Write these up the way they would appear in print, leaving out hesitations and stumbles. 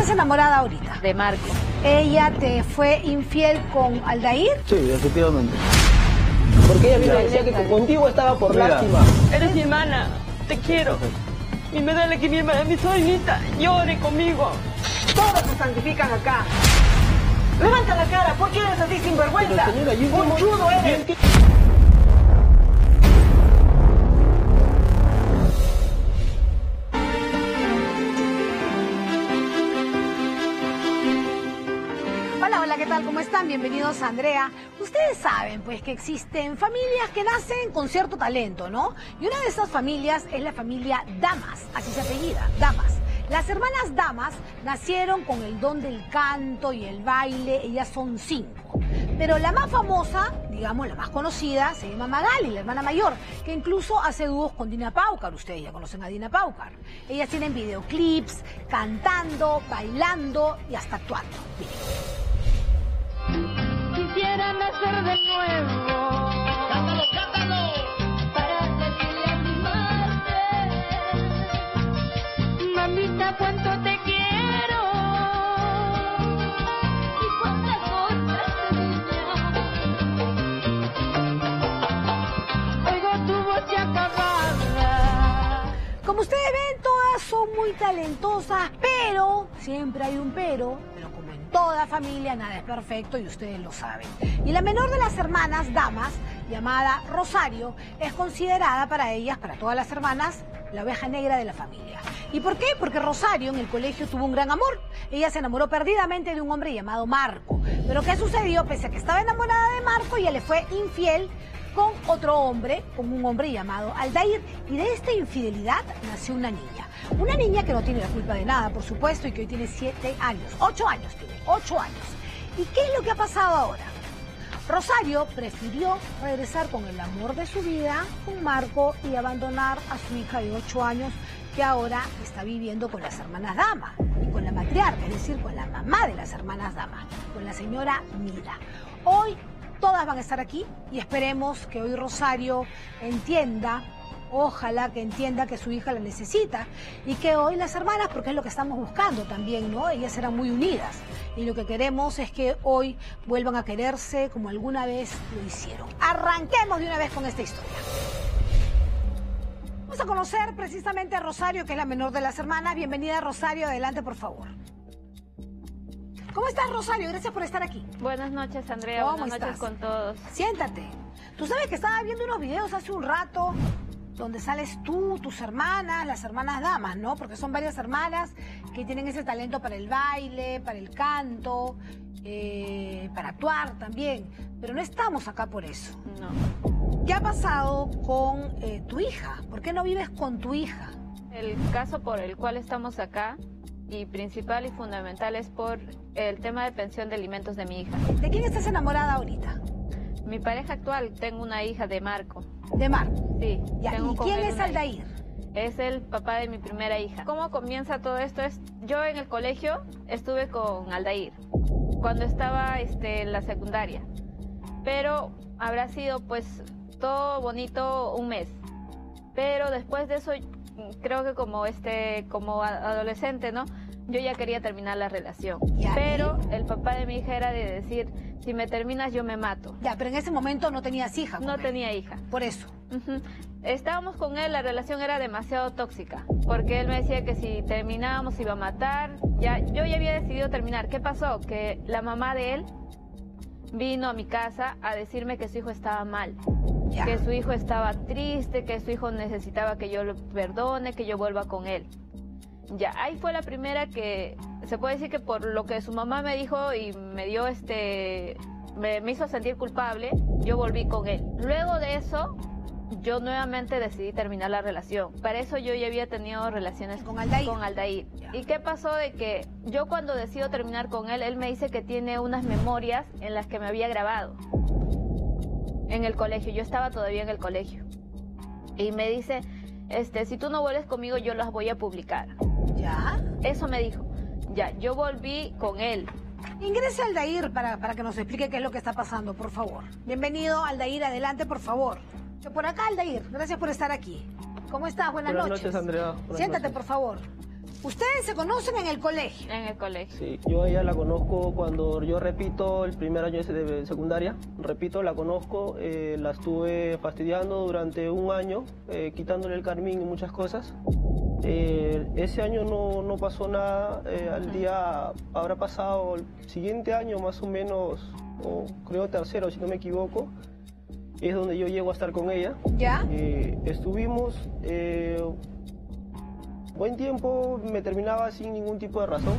estás enamorada ahorita? De Marco. ¿Ella te fue infiel con Aldair? Sí, efectivamente. Porque ella misma decía que contigo estaba por lástima. Eres mi hermana, te quiero. Y me duele que mi hermana, mi sobrinita, llore conmigo. Todos se santifican acá. Levanta la cara, ¿por qué eres así sinvergüenza? ¡Conchudo eres! Hola, ¿qué tal? ¿Cómo están? Bienvenidos a Andrea. Ustedes saben, pues, que existen familias que nacen con cierto talento, ¿no? Y una de esas familias es la familia Damas, así se apellida, Damas. Las hermanas Damas nacieron con el don del canto y el baile, ellas son 5. Pero la más famosa, digamos la más conocida, se llama Magali, la hermana mayor, que incluso hace dúos con Dina Paucar. Ustedes ya conocen a Dina Paucar. Ellas tienen videoclips, cantando, bailando y hasta actuando. Miren. Quisiera nacer de nuevo. ¡Cántalo, cántalo! Para decirle a mi madre, mamita, cuánto te quiero. Y cuántas cosas te oigo tu voz ya acabada. Como ustedes ven, todas son muy talentosas, pero siempre hay un pero como en toda familia nada es perfecto y ustedes lo saben. Y la menor de las hermanas Damas, llamada Rosario, es considerada para ellas, para todas las hermanas, la oveja negra de la familia. ¿Y por qué? Porque Rosario en el colegio tuvo un gran amor. Ella se enamoró perdidamente de un hombre llamado Marco. Pero ¿qué sucedió? Pese a que estaba enamorada de Marco, ella le fue infiel con otro hombre, con un hombre llamado Aldair. Y de esta infidelidad nació una niña. Una niña que no tiene la culpa de nada, por supuesto, y que hoy tiene 7 años. 8 años tiene, 8 años. ¿Y qué es lo que ha pasado ahora? Rosario prefirió regresar con el amor de su vida, con Marco, y abandonar a su hija de 8 años, que ahora está viviendo con las hermanas Damas, y con la matriarca, es decir, con la mamá de las hermanas Damas, con la señora Mira. Hoy todas van a estar aquí y esperemos que hoy Rosario entienda, ojalá que entienda que su hija la necesita y que hoy las hermanas, porque es lo que estamos buscando también, ¿no? Ellas eran muy unidas y lo que queremos es que hoy vuelvan a quererse como alguna vez lo hicieron. Arranquemos de una vez con esta historia. Vamos a conocer precisamente a Rosario, que es la menor de las hermanas. Bienvenida, Rosario, adelante, por favor. ¿Cómo estás, Rosario? Gracias por estar aquí. Buenas noches, Andrea. ¿Cómo Buenas noches estás? con todos. Siéntate. Tú sabes que estaba viendo unos videos hace un rato donde sales tú, tus hermanas, las hermanas Damas, ¿no? Porque son varias hermanas que tienen ese talento para el baile, para el canto, para actuar también. Pero no estamos acá por eso. No. ¿Qué ha pasado con tu hija? ¿Por qué no vives con tu hija? El caso por el cual estamos acá, y principal y fundamental, es por el tema de pensión de alimentos de mi hija. ¿De quién estás enamorada ahorita? Mi pareja actual, tengo una hija de Marco. De Marco. Sí. Ya, tengo ¿y con quién él es una Aldair? hija. Es el papá de mi primera hija. ¿Cómo comienza todo esto? Yo en el colegio estuve con Aldair cuando estaba en la secundaria, pero habrá sido pues todo bonito un mes, pero después de eso creo que como adolescente, ¿no? Yo ya quería terminar la relación, pero el papá de mi hija era de decir, si me terminas yo me mato. Ya, pero en ese momento no tenías hija. No tenía hija. Por eso. Estábamos con él, la relación era demasiado tóxica, porque él me decía que si terminábamos iba a matar. Yo ya había decidido terminar. ¿Qué pasó? Que la mamá de él vino a mi casa a decirme que su hijo estaba mal, que su hijo estaba triste, que su hijo necesitaba que yo lo perdone, que yo vuelva con él. Ya, ahí fue la primera que se puede decir que por lo que su mamá me dijo y me dio me hizo sentir culpable, yo volví con él. Luego de eso, yo nuevamente decidí terminar la relación. Para eso yo ya había tenido relaciones con Aldair. ¿Y qué pasó? De que yo cuando decido terminar con él, él me dice que tiene unas memorias en las que me había grabado en el colegio. Yo estaba todavía en el colegio. Y me dice, si tú no vuelves conmigo, yo las voy a publicar. ¿Ya? Eso me dijo. Ya, yo volví con él. Ingrese Aldair para que nos explique qué es lo que está pasando, por favor. Bienvenido, Aldair, adelante, por favor. Por acá, Aldair, gracias por estar aquí. ¿Cómo estás? Buenas noches. Buenas noches, Andrea. Siéntate, por favor. Ustedes se conocen en el colegio. En el colegio. Sí, yo a ella la conozco cuando yo repito el primer año de secundaria. Repito, la conozco, la estuve fastidiando durante un año, quitándole el carmín y muchas cosas. Ese año no pasó nada, al día habrá pasado el siguiente año más o menos, o creo tercero si no me equivoco, es donde yo llego a estar con ella. ¿Ya? Estuvimos buen tiempo, me terminaba sin ningún tipo de razón,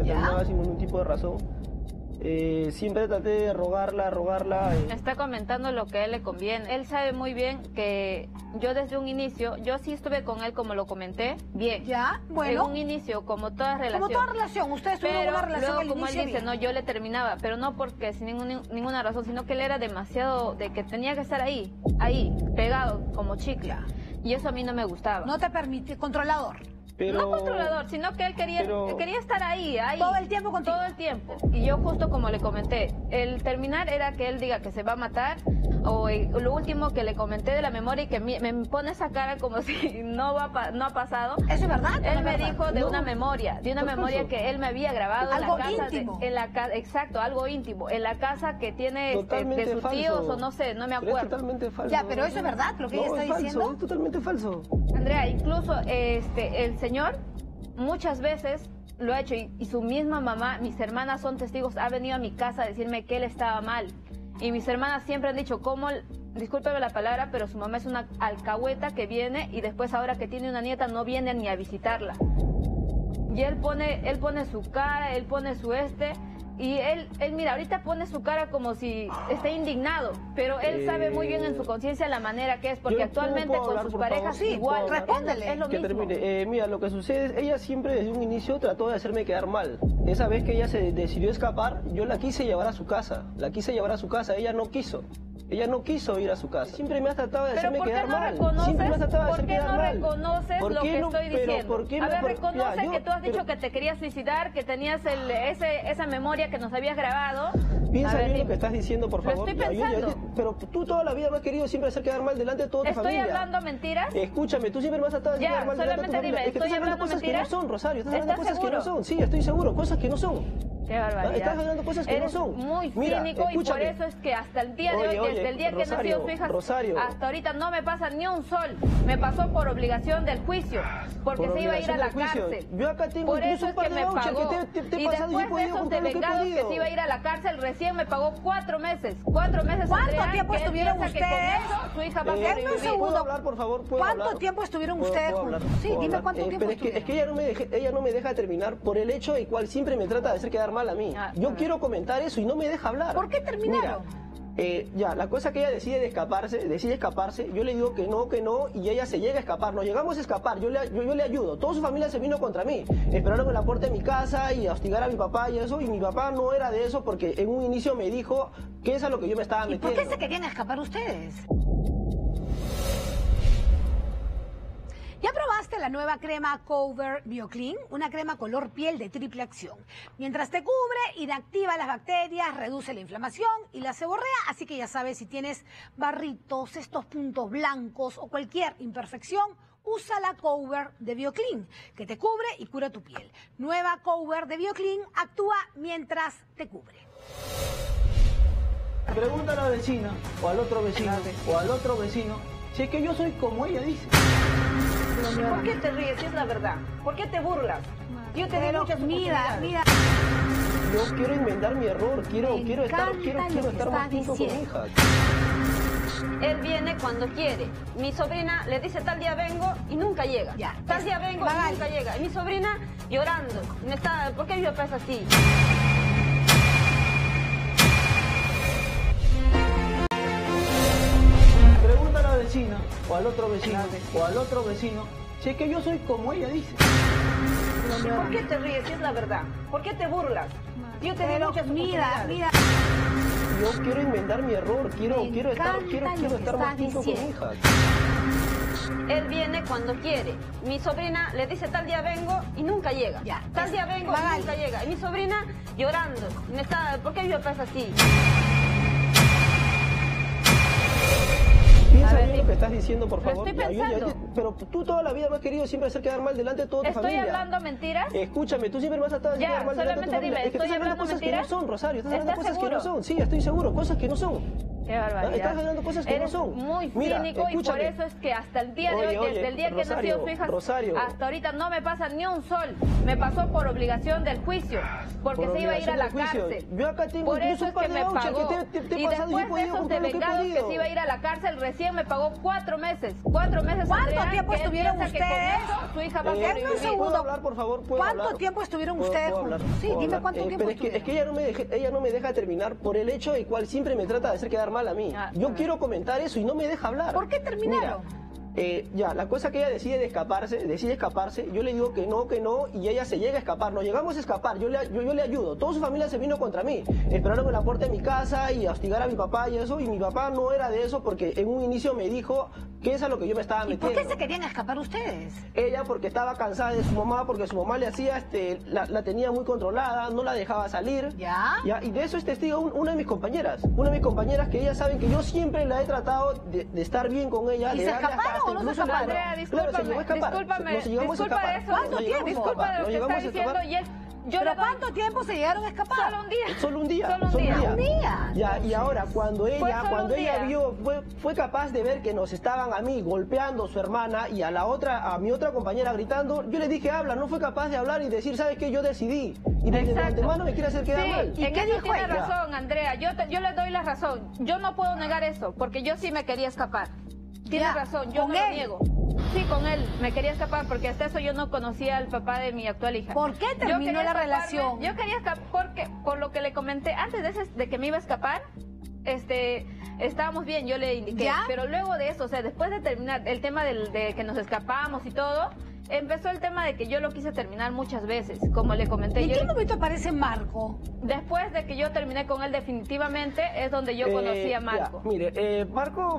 siempre traté de rogarla. Está comentando lo que a él le conviene. Él sabe muy bien que yo desde un inicio, yo sí estuve con él como lo comenté, bien. ¿Ya? Bueno. En un inicio, como toda relación. Como toda relación, ustedes tuvieron una relación luego, al como él inicio dice, bien. no, yo le terminaba, pero no porque sin ninguna razón, sino que él era demasiado, de que tenía que estar ahí, pegado, como chicle. Ya. Y eso a mí no me gustaba. No te permite, controlador. Pero, no controlador, sino que él quería estar ahí. Todo el tiempo contigo. Todo el tiempo. Y yo justo como le comenté, el terminar era que él diga que se va a matar, o lo último que le comenté de la memoria y que me pone esa cara como si no ha pasado. ¿Eso es verdad? Él me dijo de una memoria, que él me había grabado Algo en la casa. íntimo. Exacto, algo íntimo. En la casa que tiene de sus falso. tíos o no sé, no me Pero acuerdo. es totalmente falso. Ya, pero eso es verdad, lo que ella está es falso, diciendo. es totalmente falso. Andrea, incluso el señor muchas veces lo ha hecho y su misma mamá, mis hermanas son testigos, ha venido a mi casa a decirme que él estaba mal. Y mis hermanas siempre han dicho, discúlpeme la palabra, pero su mamá es una alcahueta que viene y después ahora que tiene una nieta no viene ni a visitarla. Y él pone su cara, él pone su y él mira, ahorita pone su cara como si esté indignado, pero él sabe muy bien en su conciencia la manera que es, porque Yo actualmente puedo con hablar, sus por parejas favor. igual, ¿Puedo respóndele. es lo Que mismo. termine. Mira, lo que sucede es, ella siempre desde un inicio trató de hacerme quedar mal. Esa vez que ella se decidió escapar, yo la quise llevar a su casa. Ella no quiso. Ella no quiso ir a su casa. Siempre me has tratado de hacerme quedar mal. Siempre me has tratado de hacerme quedar mal. Reconoces lo que estoy diciendo? ¿Por A ver, reconoce que tú has dicho que te querías suicidar, que tenías esa memoria que nos habías grabado. Piensa bien lo dime. que estás diciendo, por favor. Lo estoy pensando. Pero tú toda la vida me has querido siempre hacer quedar mal delante de toda tu familia. ¿Estoy hablando mentiras? Escúchame, tú siempre me has tratado de hacer quedar mal delante de tu familia. Dime, Es que estás hablando cosas que no son, Rosario. Estás hablando ¿Estás cosas que no seguro? son. Sí, estoy seguro. Cosas que no son. Qué barbaridad. Estás hablando cosas que Eres no son. muy Mira, cínico y por escúchame. eso es que hasta el día de hoy, Oye, desde el día que nació su hija, Rosario. hasta ahorita no me pasa ni un sol. Me pasó por obligación del juicio, porque Por se iba a ir a la obligación del cárcel. juicio. Yo acá tengo Por incluso eso un es par que de me vouchers pagó. que te he Y pasado y he después de podido esos comprar lo que he devengados que podido. se iba a ir a la cárcel, recién me pagó 4 meses. 4 meses, ¿Cuánto Andrea, tiempo que él estuvieron piensa que con ustedes? eso su hija va a Denme un sobrevivir. segundo. ¿Puedo hablar, por favor? ¿Puedo ¿Cuánto hablar? tiempo estuvieron ¿Puedo ustedes hablar? juntos? Sí, ¿Puedo dime hablar? cuánto tiempo Pero estuvieron. es que ella no me deja terminar por el hecho de cual siempre me trata de hacer quedar mal a mí. Yo quiero comentar eso y no me deja hablar. ¿Por qué terminaron? Mira, la cosa que ella decide escaparse, yo le digo que no, y ella se llega a escapar, nos llegamos a escapar, yo le ayudo, toda su familia se vino contra mí, esperaron en la puerta de mi casa y a hostigar a mi papá y eso, y mi papá no era de eso porque en un inicio me dijo que es a lo que yo me estaba ¿Y por metiendo. qué se querían escapar ustedes? ¿Ya probaste la nueva crema Cover BioClean? Una crema color piel de triple acción. Mientras te cubre, inactiva las bacterias, reduce la inflamación y la seborrea. Así que ya sabes, si tienes barritos, estos puntos blancos o cualquier imperfección, usa la Cover de BioClean, que te cubre y cura tu piel. Nueva Cover de BioClean actúa mientras te cubre. Pregunta a la vecina, o al otro vecino, si es que yo soy como ella dice. ¿Por qué te ríes? Si es la verdad. ¿Por qué te burlas? Yo te di Pero muchas mira, oportunidades. mira. Yo quiero enmendar mi error, quiero estar lo que más estás tiempo con mi diciendo. hija. Él viene cuando quiere. Mi sobrina le dice tal día vengo y nunca llega. Ya. Tal día vengo Magali. y nunca llega. Y mi sobrina llorando. ¿Por qué mi papá es así? Pregunta a la vecina, o al otro vecino, si es que yo soy como ella dice. ¿Por qué te ríes? Si es la verdad. ¿Por qué te burlas? Yo te di Pero muchas mira, oportunidades. mira. Yo quiero enmendar mi error, quiero estar lo que estar más estás tiempo con mi diciendo. hija. Él viene cuando quiere. Mi sobrina le dice tal día vengo y nunca llega. Ya. Tal día vengo Magali. y nunca llega. Y mi sobrina llorando. ¿Por qué mi papá es así? Piensa bien lo que estás diciendo, por Lo favor. estoy Ya, pensando. pero tú toda la vida me has querido siempre hacer quedar mal delante de toda tu familia. ¿Estoy hablando mentiras? Escúchame, tú siempre me has tratado de quedar mal delante de tu solamente familia. dime, Es que estás hablando cosas que no son, Rosario. Estás hablando cosas que no son. Sí, estoy seguro, cosas que no son. Qué barbaridad. Estás hablando cosas que Eres no son. muy Mira, cínico y por escúchame. eso es que hasta el día de hoy, desde el día que nació su hija, hasta ahorita no me pasa ni un sol. Me pasó por obligación del juicio, porque se iba a ir a la cárcel. Yo acá tengo por eso es que me pagó. y Y después de esos devengados que se iba a ir a la cárcel, recién me pagó 4 meses. 4 meses. ¿Cuánto Andrea, tiempo que él estuvieron piensa que ustedes? con eso su hija va a Dame un sobrevivir. segundo. ¿Puedo hablar, por favor? ¿Puedo ¿Cuánto hablar? tiempo estuvieron ¿Puedo ustedes hablar? juntos? Sí, ¿Puedo dime hablar? cuánto tiempo Pero estuvieron. es que ella no me deja terminar por el hecho de cual siempre me trata de hacer quedar mal a mí. Yo quiero comentar eso y no me deja hablar. ¿Por qué terminaron? Mira, ya, la cosa que ella decide escaparse, yo le digo que no, y ella se llega a escapar, nos llegamos a escapar, yo le ayudo, toda su familia se vino contra mí, esperaron en la puerta de mi casa y a hostigar a mi papá y eso, y mi papá no era de eso porque en un inicio me dijo que es a lo que yo me estaba ¿Y metiendo. por qué se querían escapar ustedes? Ella porque estaba cansada de su mamá, porque su mamá le hacía, la tenía muy controlada, no la dejaba salir. ¿Ya? Y de eso es testigo una de mis compañeras. Una de mis compañeras que ellas saben que yo siempre la he tratado de estar bien con ella. ¿Y de se darle escaparon hasta o no se incluso escaparon? Andrea, claro, se llegó a escapar. Nos llegamos a disculpa escapar. eso. ¿Cuánto Nos llegamos a tiempo? Disculpa de escapar. lo que Nos está llegamos a diciendo escapar. y él... Yo ¿Pero le doy cuánto tiempo se llegaron a escapar? solo un día. Solo un día. Solo un día. Un día. Ya, y ahora, cuando solo un ella día. fue capaz de ver que nos estaban a mí golpeando a su hermana y a mi otra compañera gritando, yo le dije, habla, no fue capaz de hablar y decir, ¿sabes qué? Yo decidí. Y desde Exacto. antemano me quiere hacer quedar mal. ¿Y en qué eso dijo tiene ella? razón, Andrea? Yo le doy la razón. Yo no puedo negar eso, porque yo sí me quería escapar. Tiene Ya, razón, yo ¿con no lo él? niego. Sí, con él. Me quería escapar porque hasta eso yo no conocía al papá de mi actual hija. ¿Por qué Yo terminó quería la escaparme, relación? Yo quería escapar porque, por lo que le comenté, antes de que me iba a escapar, estábamos bien, yo le indiqué. ¿Ya? Pero luego de eso, o sea, después de terminar el tema de que nos escapamos y todo, empezó el tema de que yo lo quise terminar muchas veces, como le comenté. ¿En Yo qué le- momento aparece Marco? Después de que yo terminé con él definitivamente, es donde yo conocí a Marco. Ya, mire, Marco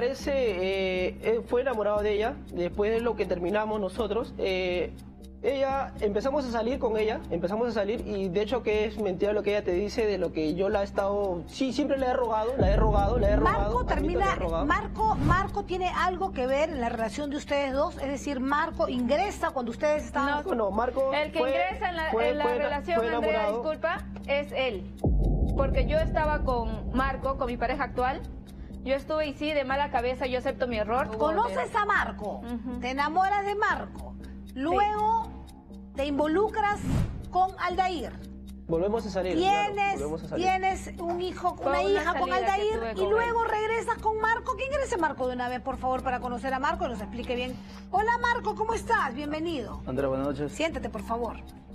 aparece, fue enamorado de ella, después de lo que terminamos nosotros. Empezamos a salir con ella, y de hecho que es mentira lo que ella te dice de lo que yo la he estado, sí, siempre le he rogado. Marco admito, le he rogado. Marco tiene algo que ver en la relación de ustedes dos, es decir, Marco ingresa cuando ustedes estaban... No, Marco El que fue- ingresa en la fue relación, Andrea, enamorado. disculpa, es él. Porque yo estaba con Marco, con mi pareja actual. Yo estuve y sí, de mala cabeza, yo acepto mi error. Conoces a Marco, Ujú. te enamoras de Marco, luego te involucras con Aldair. Volvemos a salir. claro, volvemos a salir. Tienes un hijo, Fue una una hija con salida que Aldair tuve y con luego regresas con Marco. Que ingrese Marco de una vez, por favor, para conocer a Marco y nos explique bien. Hola Marco, ¿cómo estás? Bienvenido. Andrea, buenas noches. Siéntate, por favor.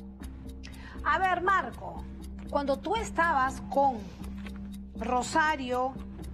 A ver, Marco, cuando tú estabas con Rosario,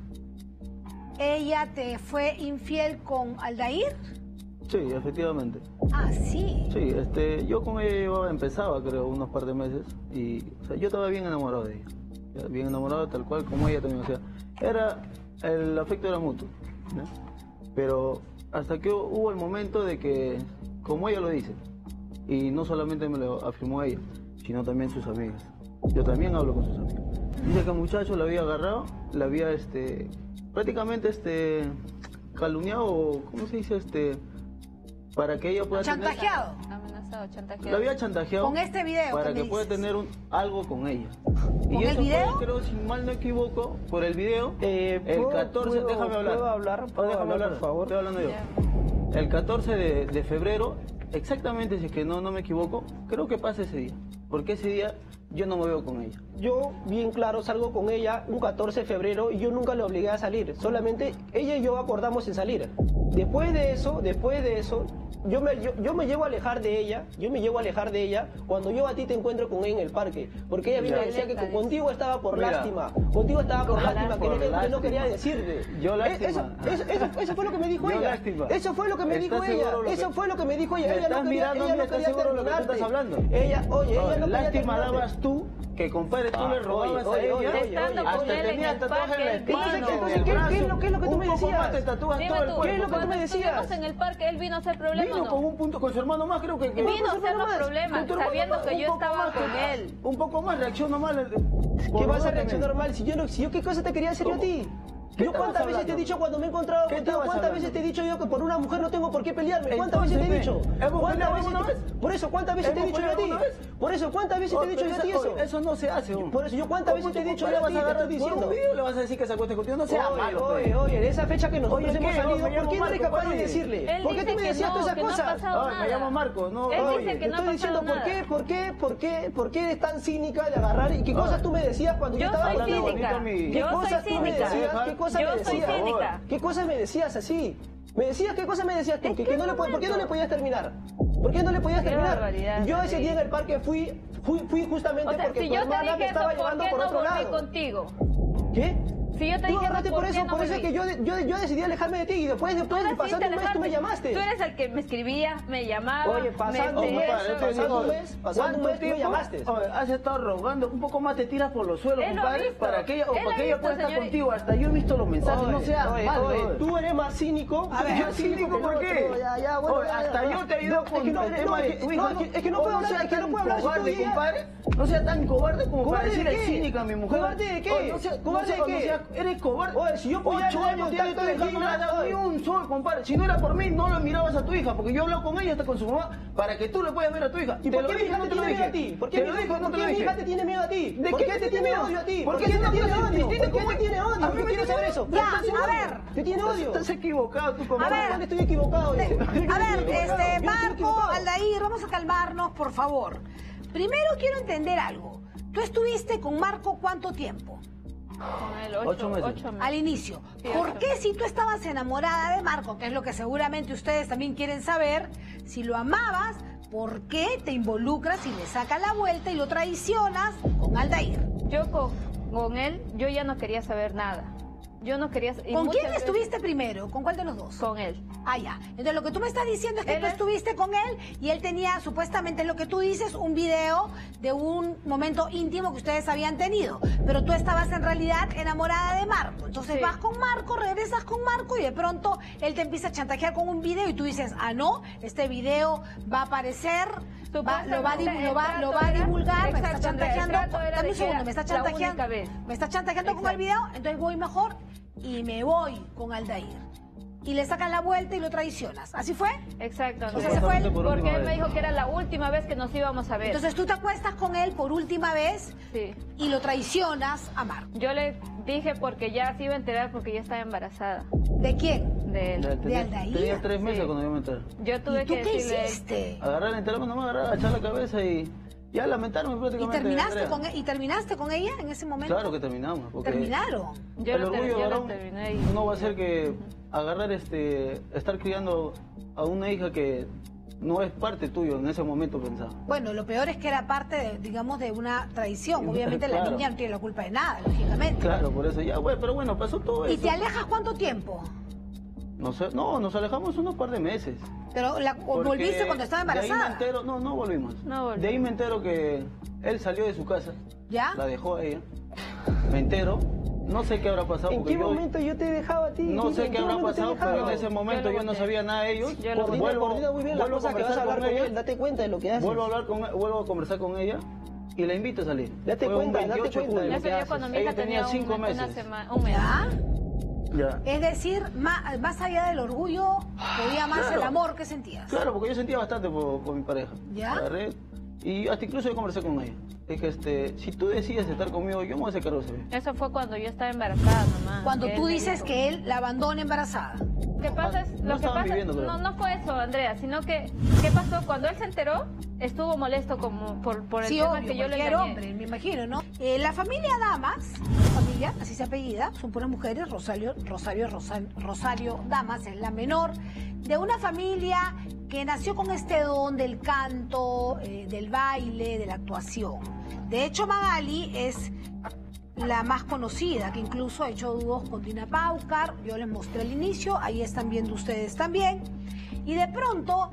¿ella te fue infiel con Aldair? Sí, efectivamente. Ah, sí. Sí, yo con ella empezaba, creo, unos par de meses y o sea, yo estaba bien enamorado de ella. Ya, bien enamorado tal cual como ella también, o sea, el afecto era mutuo, ¿no? Pero hasta que hubo el momento de que, como ella lo dice, y no solamente me lo afirmó ella, sino también sus amigas. Yo también hablo con sus amigas. Dice que el muchacho la había agarrado, la había prácticamente calumniado, o ¿cómo se dice? Para que ella pueda tener... Chantajeado. Amenazado, chantajeado. La había chantajeado Con este video para que me que pueda dices. tener algo con ella. ¿Con Y el eso video? fue, creo, si mal no equivoco, por el video, el 14, déjame hablar. ¿Puedo hablar? Déjame hablar, por favor? Estoy hablando yo. El 14 de febrero, exactamente, si es que no me equivoco, creo que pasa ese día. Porque ese día yo no me veo con ella. Yo, bien claro, salgo con ella un 14 de febrero y yo nunca le obligué a salir. Solamente ella y yo acordamos en salir. Después de eso, yo me llevo a alejar de ella, cuando yo a ti te encuentro con ella en el parque. Porque ella me decía que contigo estaba por Mira. lástima, que no quería decirte. Yo lástima. Eso fue lo que me dijo Yo ella. lástima. Eso fue lo que me dijo ¿Estás ella. seguro lo que- Eso fue lo que me dijo ella. ¿Me Ella estás no quería, mirando? ella no ¿Estás quería seguro lo que tú terminarte. estás hablando? Ella no quería Lástima terminarte. dabas tú, que compadre, tú le robabas oye, a ella. oye, Estando hasta con él en tenía el tatuaje parque, en la él vino. espalda, Entonces, en el ¿qué es brazo. lo que tú me Un poco decías? más te tatúas Dime todo el tú, ¿qué es lo que tú cuando me decías? estuvimos en el parque, ¿él vino a hacer problema Vino o no? con un punto, con su hermano más, creo que... Vino a hacer los más. problemas, Con tu hermano sabiendo más, que yo un poco estaba más, con él. Un poco más, reaccionó mal. ¿Qué vas a reaccionar mal? Si yo, ¿qué cosa te quería hacer yo a ti? Yo cuántas veces te he dicho cuando me he encontrado contigo, cuántas veces te he dicho yo que por una mujer no tengo por qué pelearme, cuántas veces te he dicho. Por eso, ¿cuántas veces te he dicho yo a ti? Por eso, ¿cuántas veces te he dicho yo a ti eso? Eso no se hace, hombre. Por eso, yo cuántas veces te he dicho yo a ti, te estoy diciendo. Le vas a decir que se acueste contigo, no sea malo. Oye, esa fecha que nosotros hemos salido, ¿por qué no eres capaz de decirle? ¿Por qué tú me decías todas esas cosas? Me llamo Marco, no. Él dice que Te no ha estoy diciendo pasado por qué eres tan cínica de agarrar y qué cosas tú me decías cuando yo estaba soy hablando. cínica. ¿Qué Yo cosas soy tú me cínica. decías? ¿Qué cosas Yo me soy decías? cínica. ¿Qué cosas me decías así? ¿Me decías qué cosas me decías tú? ¿Por qué no le podías terminar? ¿Por qué no le podías Qué terminar? barbaridad, Yo ese día en el parque fui justamente O sea, porque si tu yo te hermana me dije estaba eso, ¿por llevando qué por no otro volví lado. contigo? ¿Qué? Si yo te Tú dije agarraste eso, por ¿por qué eso, no por eso es que volví? yo decidí alejarme de ti y después de pasando un mes tú me alejarme. llamaste. Tú eres el que me escribía, me llamaba. Oye, pasando un mes, tú me llamaste. Has estado rogando, un poco más te tiras por los suelos, Él lo ha compadre, visto. para que ella, Él para ha que ella visto, pueda estar señor. contigo. Hasta yo he visto los mensajes, no seas malo. Tú eres más cínico. A ver, Yo cínico, ¿por qué? Hasta yo te ayudo con el tema de tu hija. Es que no puedo hablar, cobarde, compadre. No seas tan cobarde como para decirle cínica a mi mujer. ¿Cobarde de qué? ¿Cobarde de qué? Eres cobarde. Oye, si yo podía 8 años tienes tu hija, no le has dado ni un sol, compadre. Si no era por mí, no lo mirabas a tu hija, porque yo hablo con ella, hasta con su mamá, para que tú le puedas ver a tu hija. ¿Y por qué mi hija te tiene miedo a ti? ¿Por qué mi hija te tiene miedo a ti? ¿De ¿Por qué qué te tiene odio a ti? ¿Por ¿Por qué qué te te tiene tiene odio? odio? ¿Por qué te tiene odio? A mí ¿Qué me quieres tiene saber eso? Ya, ¿Te tiene a odio? ver. ¿Te tiene odio? Estás equivocado, tú como A ver. ¿Cuándo estoy equivocado? A ver, Yo estoy Marco, equivocado. Aldair, vamos a calmarnos, por favor. Primero quiero entender algo. ¿Tú estuviste con Marco cuánto tiempo? Con él 8 meses. 8 meses. Al inicio. Sí, ¿Por 8 qué si tú estabas enamorada de Marco, que es lo que seguramente ustedes también quieren saber, si lo amabas, ¿por qué te involucras y le sacas la vuelta y lo traicionas con Aldair? Yo con él, yo ya no quería saber nada. Yo no quería... y ¿Con muchas quién veces- estuviste primero? ¿Con cuál de los dos? Con él. Ah, ya. Entonces lo que tú me estás diciendo es que Él tú es- estuviste con él y él tenía supuestamente lo que tú dices, un video de un momento íntimo que ustedes habían tenido. Pero tú estabas en realidad enamorada de Marco. Entonces Sí. vas con Marco, regresas con Marco y de pronto él te empieza a chantajear con un video y tú dices, ah, no, este video va a aparecer, lo va a divulgar, me está Exacto, Andrea, el chantajeando. trato era Dame de un que segundo, era me está la chantajeando. única vez. Me está chantajeando con el Exacto. video, entonces voy mejor y me voy con Aldair. Y le sacas la vuelta y lo traicionas. ¿Así fue? Exacto. O sea, se fue él. Porque él me dijo que era la última vez que nos íbamos a ver. Entonces tú te acuestas con él por última vez Sí. y lo traicionas a Marco. Yo le dije porque ya se iba a enterar porque ya estaba embarazada ¿De quién? de él. Aldair. Tenía 3 meses Sí. cuando yo me enteré. Yo tuve ¿Y tú que qué decirle... hiciste? Agarrar, enterarme, no me agarrar, echar la cabeza y ya lamentarme ¿Y prácticamente. terminaste con ella en ese momento? Claro que terminamos. Porque ¿Terminaron? Yo el lo orgullo yo lo varón terminé y... no va a ser que agarrar, estar criando a una hija que no es parte tuyo en ese momento pensaba. Bueno, lo peor es que era parte, digamos, de una traición. Obviamente la Claro. niña no tiene la culpa de nada, lógicamente. Claro, por eso ya, bueno, pero bueno, pasó todo ¿Y eso. te alejas cuánto tiempo? No sé, no, nos alejamos unos par de meses. Pero Porque volviste cuando estaba de ahí me embarazada. entero, no volvimos. No volvimos. De ahí me entero que él salió de su casa, ¿Ya? la dejó a ella. Me entero, no sé qué habrá pasado. ¿En porque qué yo, momento yo te he dejado a ti? No Dime, sé ¿en qué habrá momento te he pasado, pero en dejado? ese momento Yo lo yo no voté. sabía nada de ellos. Yo lo voté. Coordina muy bien las vuelvo a cosas que vas a conversar hablar con con ella. él. Date cuenta de lo que haces. Vuelvo a conversar con ella y la invito a salir. Date Fue un cuenta, date 28 de cuenta de julio. lo Eso que yo haces. cuando mi Ella hija tenía tenía 5 una meses. semana, un mes. ¿Ya? Ya. Es decir, más allá del orgullo, podía más Claro. el amor que sentías. Claro, porque yo sentía bastante por mi pareja. ¿Ya? Agarré, y hasta incluso yo conversé con ella. Dije, si tú decides estar conmigo, yo me voy a hacer cargo de ese bebé. Eso fue cuando yo estaba embarazada nomás. Cuando que tú él me dices dijo. que él la abandona embarazada. ¿Qué pasa? Es, no lo que estaban pasa viviendo, creo. no fue eso, Andrea, sino que, ¿qué pasó? Cuando él se enteró, estuvo molesto como por el Sí, tema obvio, que yo le cualquier engañé. hombre, me imagino, ¿no? La familia Damas, familia, así se apellida, son puras mujeres, Rosario Damas es la menor, de una familia que nació con este don del canto, del baile, de la actuación. De hecho, Magali es la más conocida, que incluso ha hecho dúos con Dina Paucar, yo les mostré al inicio, ahí están viendo ustedes también. Y de pronto,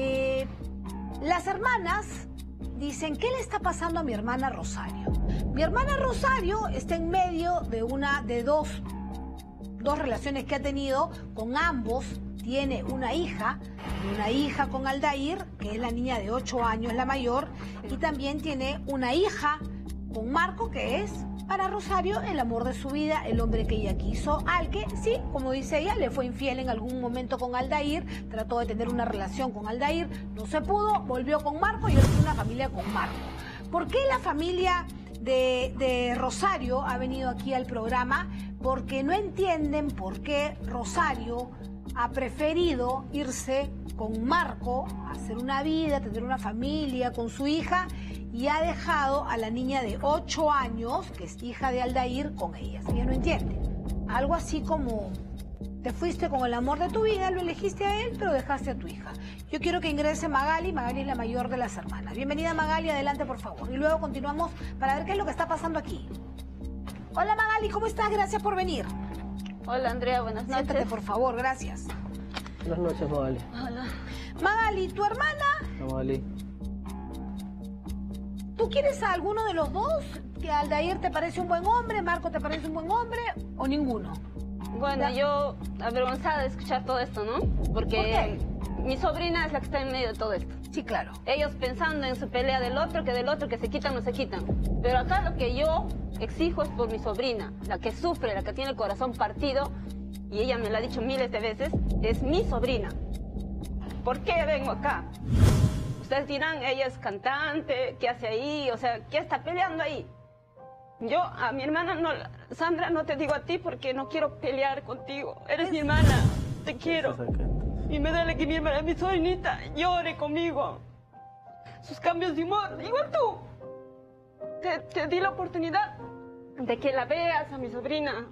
las hermanas dicen, ¿qué le está pasando a mi hermana Rosario? Mi hermana Rosario está en medio de dos relaciones que ha tenido con ambos. Tiene una hija con Aldair, que es la niña de 8 años, la mayor, y también tiene una hija con Marco, que es para Rosario el amor de su vida, el hombre que ella quiso, al que sí, como dice ella, le fue infiel en algún momento con Aldair, trató de tener una relación con Aldair, no se pudo, volvió con Marco y hoy tiene una familia con Marco. ¿Por qué la familia de Rosario ha venido aquí al programa? Porque no entienden por qué Rosario ha preferido irse con Marco, hacer una vida, tener una familia con su hija, y ha dejado a la niña de 8 años, que es hija de Aldair, con ellas. Ella no entiende. Algo así como, te fuiste con el amor de tu vida, lo elegiste a él, pero dejaste a tu hija. Yo quiero que ingrese Magali. Magali es la mayor de las hermanas. Bienvenida, Magali, adelante, por favor. Y luego continuamos para ver qué es lo que está pasando aquí. Hola, Magali, ¿cómo estás? Gracias por venir. Hola, Andrea, buenas noches. Siéntate, por favor, gracias. Buenas noches, Magali. Hola. Magali, tu hermana, Magali. ¿tú quieres a alguno de los dos? ¿Que Aldair te parece un buen hombre, Marco te parece un buen hombre o ninguno? Bueno, yo avergonzada de escuchar todo esto, ¿no? Porque mi sobrina es la que está en medio de todo esto. Sí, claro. Ellos pensando en su pelea del otro, que se quitan, no se quitan. Pero acá lo que yo exijo es por mi sobrina, la que sufre, la que tiene el corazón partido, y ella me lo ha dicho miles de veces, es mi sobrina. ¿Por qué vengo acá? Ustedes dirán, ella es cantante, ¿qué hace ahí? O sea, ¿qué está peleando ahí? Yo a mi hermana, no, Sandra, no te digo a ti porque no quiero pelear contigo. Eres mi hermana, te quiero. Y me duele que mi hermana, mi sobrinita, llore conmigo. Sus cambios de humor, igual tú. Te di la oportunidad de que la veas a mi sobrina.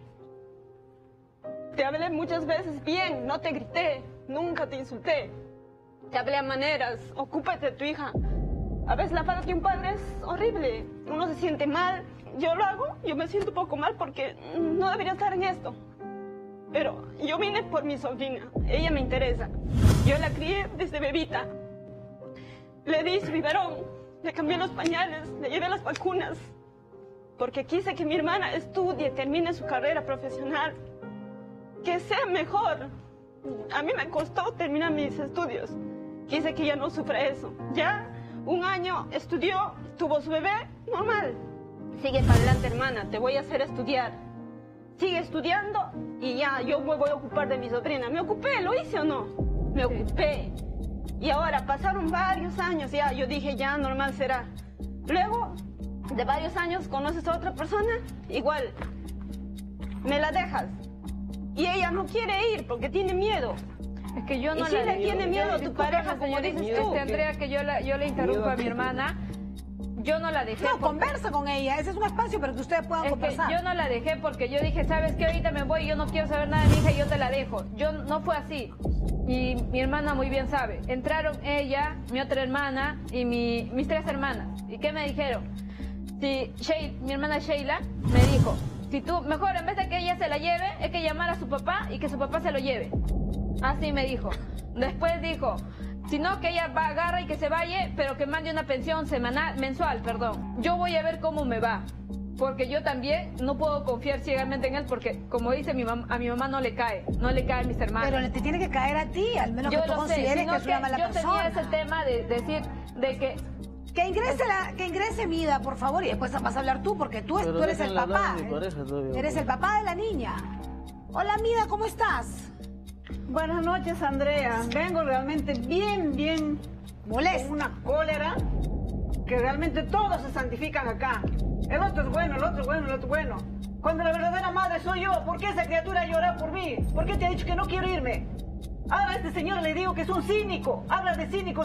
Te hablé muchas veces bien, no te grité, nunca te insulté. Te hablé a maneras, ocúpate de tu hija. A veces la falta de un padre es horrible, uno se siente mal. Yo lo hago, yo me siento un poco mal porque no debería estar en esto. Pero yo vine por mi sobrina, ella me interesa. Yo la crié desde bebita. Le di su biberón, le cambié los pañales, le llevé las vacunas. Porque quise que mi hermana estudie, termine su carrera profesional. Que sea mejor. A mí me costó terminar mis estudios. Quise que ella no sufra eso. Ya, 1 año estudió, tuvo su bebé, normal. Sigue para adelante, hermana, te voy a hacer estudiar. Sigue estudiando y ya, yo me voy a ocupar de mi sobrina. ¿Me ocupé? ¿Lo hice o no? Me ocupé. Y ahora, pasaron varios años, ya, yo dije, ya, normal será. Luego, de varios años, conoces a otra persona, igual, me la dejas. Y ella no quiere ir porque tiene miedo. Es que yo no y si le tiene miedo a tu pareja, como dices tú. Andrea, que yo le interrumpo a mi hermana. Yo no la dejé. No, conversa con ella. Ese es un espacio para que ustedes puedan conversar. Yo no la dejé porque yo dije, ¿sabes qué? Ahorita me voy y yo no quiero saber nada de mi hija y yo te la dejo. Yo no fue así. Y mi hermana muy bien sabe. Entraron ella, mi otra hermana y mis 3 hermanas. ¿Y qué me dijeron? Mi hermana Sheila me dijo, si tú, mejor en vez de que ella se la lleve, es que llamar a su papá y que su papá se lo lleve. Así me dijo. Después dijo, si no, que ella agarra y que se vaya, pero que mande una pensión mensual. Yo voy a ver cómo me va. Porque yo también no puedo confiar ciegamente en él porque, como dice a mi mamá no le cae a mis hermanos. Pero le te tiene que caer a ti, al menos yo que tú consideres que es una mala persona. Yo tenía ese tema de decir, de que... Que ingrese Mida, por favor, y después vas a hablar tú, porque tú eres el papá. Eres el papá de la niña. Hola, Mida, ¿cómo estás? Buenas noches, Andrea. Vengo realmente bien molesta. Con una cólera que realmente todos se santifican acá. El otro es bueno, el otro es bueno, el otro es bueno. Cuando la verdadera madre soy yo, ¿por qué esa criatura llora por mí? ¿Por qué te ha dicho que no quiero irme? Ahora a este señor le digo que es un cínico. Habla de cínico.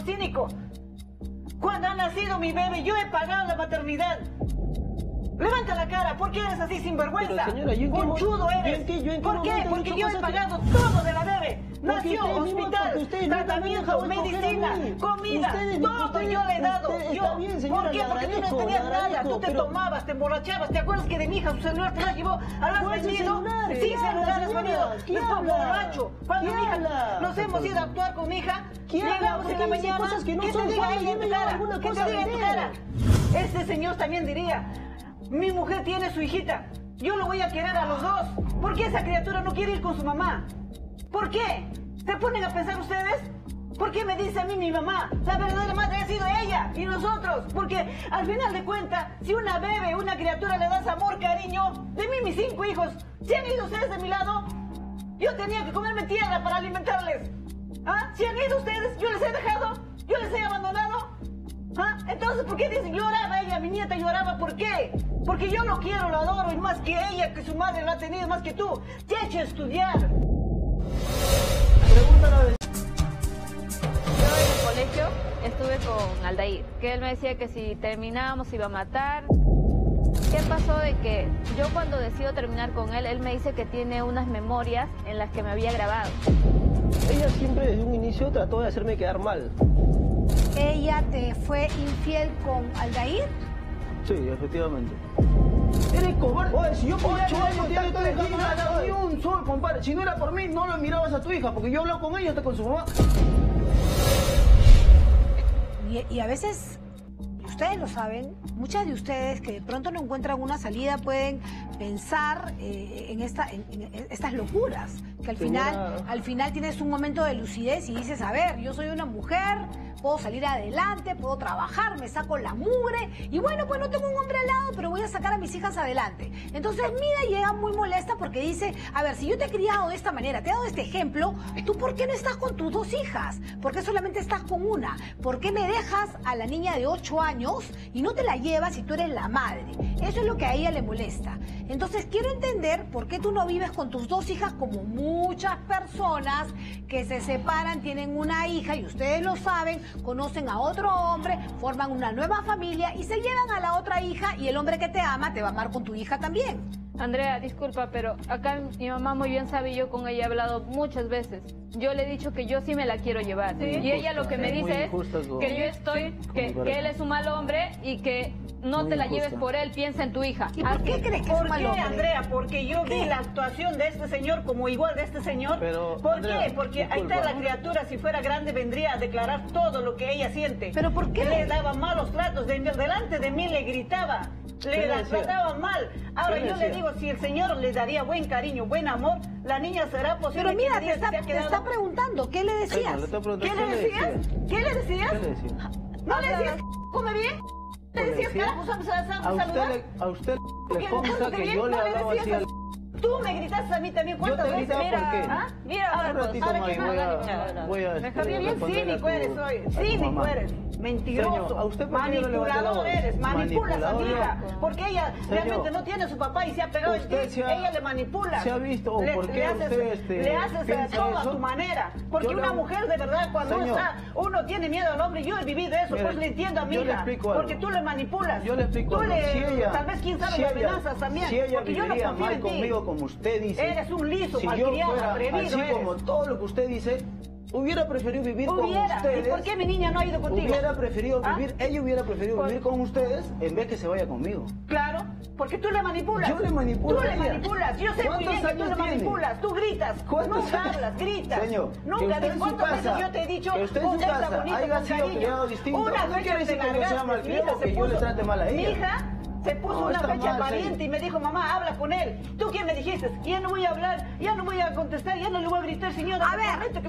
Cuando ha nacido mi bebé, yo he pagado la maternidad. Levanta la cara, ¿por qué eres así sinvergüenza? Pero señora, conchudo eres. ¿Por qué? Porque yo he pagado todo de la bebé. Nació, hospital, tratamiento, medicina, comida, todo yo le he dado. ¿Por qué? Porque tú no tenías nada, tú te tomabas, te emborrachabas. ¿Te acuerdas que de mi hija su celular te la llevó? ¿Has vendido? Sí, celular has vendido. Después borracho. Cuando mi hija nos hemos ido a actuar con mi hija, llegamos en la mañana, que te diga ella en tu cara, que te diga en tu cara. Este señor también diría, mi mujer tiene su hijita, yo lo voy a querer a los dos. ¿Por qué esa criatura no quiere ir con su mamá? ¿Por qué? ¿Se ponen a pensar ustedes? ¿Por qué me dice a mí mi mamá? La verdadera madre ha sido ella y nosotros. Porque al final de cuentas, si una bebé, una criatura le das amor, cariño, de mí mis 5 hijos, ¿se han ido ustedes de mi lado? Yo tenía que comerme tierra para alimentarles. ¿Ah? ¿Se han ido ustedes? ¿Yo les he dejado? ¿Yo les he abandonado? ¿Ah? Entonces, ¿por qué dicen lloraba ella? Mi nieta lloraba, ¿por qué? Porque yo lo quiero, lo adoro, y más que ella, que su madre lo ha tenido, más que tú. Te ha hecho estudiar. Pregúntale. Yo en el colegio estuve con Aldair, que él me decía que si terminábamos iba a matar. ¿Qué pasó? De que yo cuando decido terminar con él me dice que tiene unas memorias en las que me había grabado. Ella siempre desde un inicio trató de hacerme quedar mal. ¿Ella te fue infiel con Aldair? Sí, efectivamente. Eres cobarde. Oye, si yo por 8 años ya te dejé ni un sol, compadre. Si no era por mí, no lo mirabas a tu hija, porque yo hablo con ella, está con su mamá. Y a veces, ustedes lo saben, muchas de ustedes que de pronto no encuentran una salida pueden pensar en estas locuras, que al final tienes un momento de lucidez y dices, a ver, yo soy una mujer, puedo salir adelante, puedo trabajar, me saco la mugre y bueno, pues no tengo un hombre al lado, pero voy a sacar a mis hijas adelante. Entonces Mida llega muy molesta porque dice, a ver, si yo te he criado de esta manera, te he dado este ejemplo, ¿tú por qué no estás con tus 2 hijas? ¿Por qué solamente estás con una? ¿Por qué me dejas a la niña de 8 años y no te la llevas si tú eres la madre? Eso es lo que a ella le molesta. Entonces quiero entender por qué tú no vives con tus 2 hijas como muchas personas que se separan, tienen una hija y ustedes lo saben, conocen a otro hombre, forman una nueva familia y se llevan a la otra hija y el hombre que te ama te va a amar con tu hija también. Andrea, disculpa, pero acá mi mamá muy bien sabe, yo con ella he hablado muchas veces. Yo le he dicho que yo sí me la quiero llevar. ¿Sí? Y ella lo que me dice es que yo estoy, que él es un mal hombre y que no te la lleves por él, piensa en tu hija. ¿Y por qué crees que es un mal hombre? Andrea? Porque yo vi la actuación de este señor como igual de este señor. Pero, ¿por Andrea, qué? Porque ahí está la criatura, si fuera grande vendría a declarar todo lo que ella siente. ¿Pero por qué? Le daba malos tratos, delante de mí le gritaba. Le trataba mal. Ahora yo le digo, si el señor le daría buen cariño, buen amor, la niña será posible. Pero mira, que te está preguntando, ¿qué le decías? ¿Qué le decías? ¿Qué le decías? ¿No le decías come bien? ¿Le decías que la cosa a usted le consta que yo le hablaba así al... Tú me gritaste a mí también, ¿cuántas veces? ¿por qué? Mira, un ratito más voy a bien cínico eres hoy, cínico eres, mentiroso, señor, ¿a usted por qué no le levanta la manipulador voz? eres, manipulas a mi hija, Manipulador. porque ella realmente no tiene a su papá y se ha pegado en ti, ella le manipula. ¿Se ha visto? ¿Por qué le haces todo a tu manera? Porque una mujer de verdad cuando uno tiene miedo al hombre, yo he vivido eso, pues le entiendo a mi hija, porque tú le manipulas. Yo le explico algo. Tal vez quién sabe le amenazas también, si ella porque yo no viviría confío mal en ti. conmigo como usted dice, Eres un liso, si yo malcriado, fuera atrevido así eres. como todo lo que usted dice, hubiera preferido vivir con ustedes. ¿Y por qué mi niña no ha ido contigo? Hubiera preferido vivir, ella hubiera preferido vivir con ustedes en vez que se vaya conmigo. Claro, porque tú le manipulas. Yo le manipulo. Tú le manipulas. Yo sé muy bien que tú le manipulas. Tú gritas. Nunca hablas, gritas. Señor, nunca. ¿De cuántas veces yo te he dicho que usted en su casa haya sido criado distinto? No quiere decir que yo sea malcriado, que yo le trate mal a ella. Mi hija se puso una fecha valiente y me dijo, mamá, habla con él. ¿Tú quién me dijiste? Ya no voy a hablar, ya no voy a contestar, ya no le voy a gritar, señora. A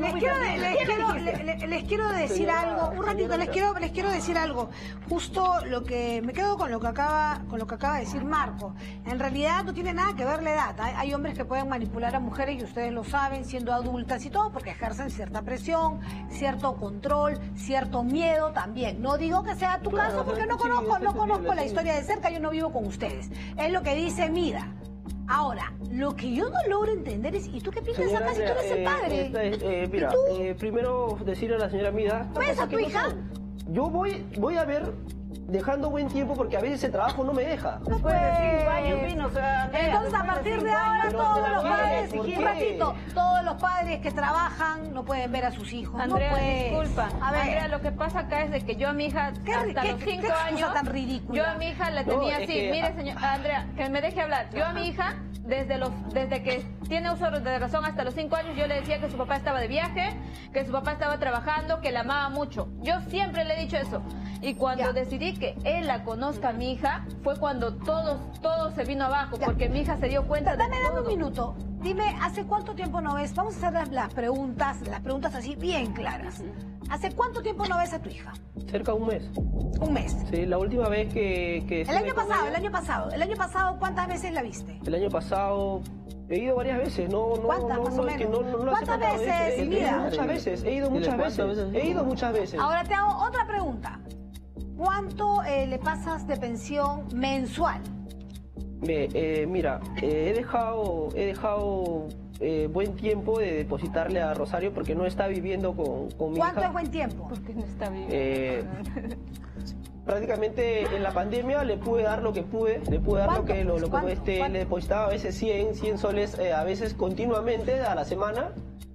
ver, les quiero decir algo, un ratito, les quiero decir algo. Justo lo que me quedo con lo que acaba de decir Marco. En realidad no tiene nada que ver la edad. Hay hombres que pueden manipular a mujeres y ustedes lo saben, siendo adultas y todo, porque ejercen cierta presión, cierto control, cierto miedo también. No digo que sea tu caso porque no conozco la historia de cerca, yo no vivo con ustedes. Es lo que dice Mida. Ahora, lo que yo no logro entender es, ¿y tú qué piensas acá si tú eres el padre? Mira, primero decirle a la señora Mida... ¿Ves a tu hija? Yo voy a ver, dejando buen tiempo, porque a veces el trabajo no me deja. No puede decir, entonces a partir de ahora todos los padres, un ratito, todos los padres que trabajan no pueden ver a sus hijos. Andrea, no puede. disculpa. A ver, Andrea, lo que pasa acá es de que yo a mi hija, hasta los 5 años, tan ridícula? yo a mi hija le tenía así, mire señor, Andrea, que me deje hablar. Yo a mi hija, desde que tiene uso de razón hasta los 5 años, yo le decía que su papá estaba de viaje, que su papá estaba trabajando, que la amaba mucho. Yo siempre le he dicho eso. Y cuando decidí que él la conozca a mi hija, fue cuando todo se vino abajo, porque mi hija se dio cuenta de todo. Dame un minuto. dime, ¿hace cuánto tiempo no ves? Vamos a hacer las preguntas así bien claras. ¿Hace cuánto tiempo no ves a tu hija? Cerca de un mes. Un mes. Sí, la última vez que El año pasado, ¿cuántas veces la viste? El año pasado he ido varias veces, ¿Cuántas, más o menos? ¿Cuántas veces, He ido muchas veces, he ido muchas veces. Ahora te hago otra pregunta. ¿Cuánto le pasas de pensión mensual? Mira, he dejado buen tiempo de depositarle a Rosario porque no está viviendo con mi hija. ¿Cuánto es buen tiempo? Porque no está viviendo. Prácticamente en la pandemia le pude dar lo que pude, le depositaba a veces 100 soles, a veces continuamente a la semana.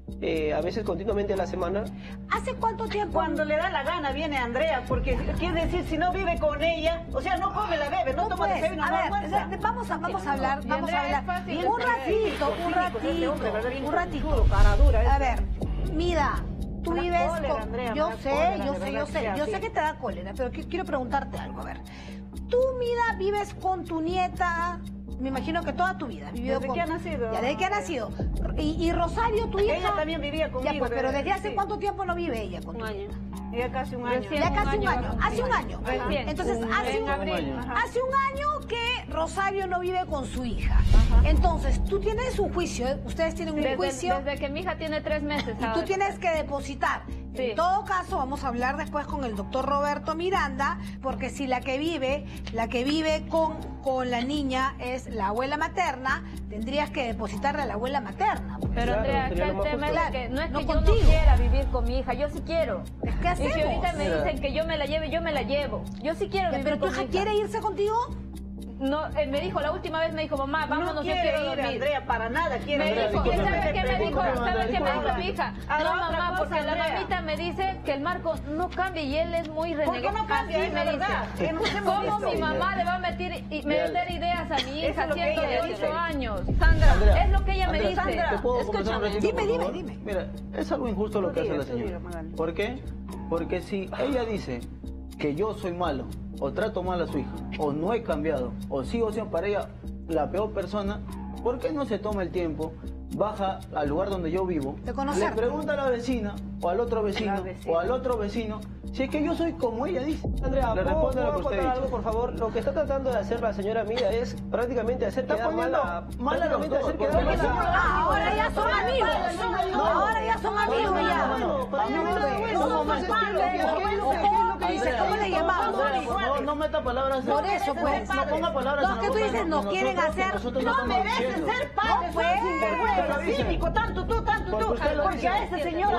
¿Hace cuánto tiempo? Cuando le da la gana viene Andrea, porque quiere decir, si no vive con ella, o sea, no come la bebé, no toma desayuno, no almuerza. Vamos a hablar. Un ratito. A ver, mira, tú vives cólera, Andrea, yo cólera, sé que te da cólera, pero quiero preguntarte algo, a ver. Tú, mira, vives con tu nieta, me imagino que toda tu vida has vivido desde que ha nacido. Ya, desde que ha nacido. Y Rosario, tu hija... Ella también vivía conmigo. Ya, pues, pero ¿desde hace cuánto tiempo no vive ella con tu nieta? Ya casi un año. Ya casi un año. Hace un año. Recién. Entonces, hace un año que Rosario no vive con su hija. Entonces, tú tienes un juicio, ustedes tienen un juicio. Desde que mi hija tiene 3 meses. Y tú tienes que depositar. Sí. En todo caso, vamos a hablar después con el doctor Roberto Miranda, porque si la que vive con la niña es la abuela materna, tendrías que depositarle a la abuela materna. Pero Andrea, acá el tema es claro, que no es no que contigo. yo no quiera vivir con mi hija, yo sí quiero. ¿Qué hacemos? Y si ahorita me dicen que yo me la lleve, yo me la llevo. Yo sí quiero vivir ¿Pero tu con mi hija quiere irse contigo? No, me dijo, la última vez me dijo, mamá, vámonos, no yo quiero quiere ir, dormir. Andrea, para nada quiere Me ir. dijo, ¿sabes qué me dijo? ¿Sabes qué me dijo mi hija? Ahora, No, otra mamá, cosa, porque la Andrea. mamita me dice que el Marco no cambia y él es muy renegado. ¿Por qué no cambia? Así Es me la verdad. dice. Nos hemos ¿Cómo visto. mi mamá le va a meter ideas a mi Eso hija es lo que siendo ella de dice. 8 años? Sandra, Andrea, es lo que ella me Andrea, dice. ¿te puedo conversar un ratito, Dime, por favor? dime. Mira, es algo injusto lo que hace la señora. ¿Por qué? Porque si ella dice que yo soy malo, o trato mal a su hija, o no he cambiado, o sigo siendo para ella la peor persona, ¿por qué no se toma el tiempo, baja al lugar donde yo vivo, De conocer. le pregunta a la vecina, o al otro vecino, o al otro vecino, si es que yo soy como ella dice? Andrea, le ¿puedo responde lo que usted contar ha algo, dicho. por favor? Lo que está tratando de hacer la señora Mira es prácticamente hacer Está quedar poniendo mal a los prácticamente dos, hacer porque quedar mal somos- a... Ahora ya son amigos. Ahora ya son amigos ya. ¿Cómo le llamamos? No meta palabras. Por eso, pues. No ponga palabras. Los que tú dices nos quieren hacer. No merecen ser padres, son sinvergüenza, cínico, tanto tú, porque a ese señor,